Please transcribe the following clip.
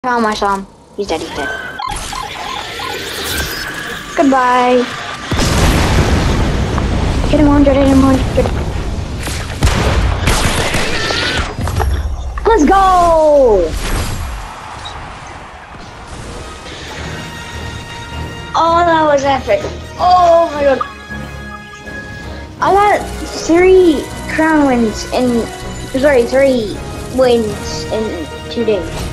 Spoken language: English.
Found my son. He's dead, he's dead. Goodbye. Hit him 100, hit him 100. Let's go! Oh, that was epic. Oh my god. I got 3 crown wins in, sorry, 3 wins in 2 days.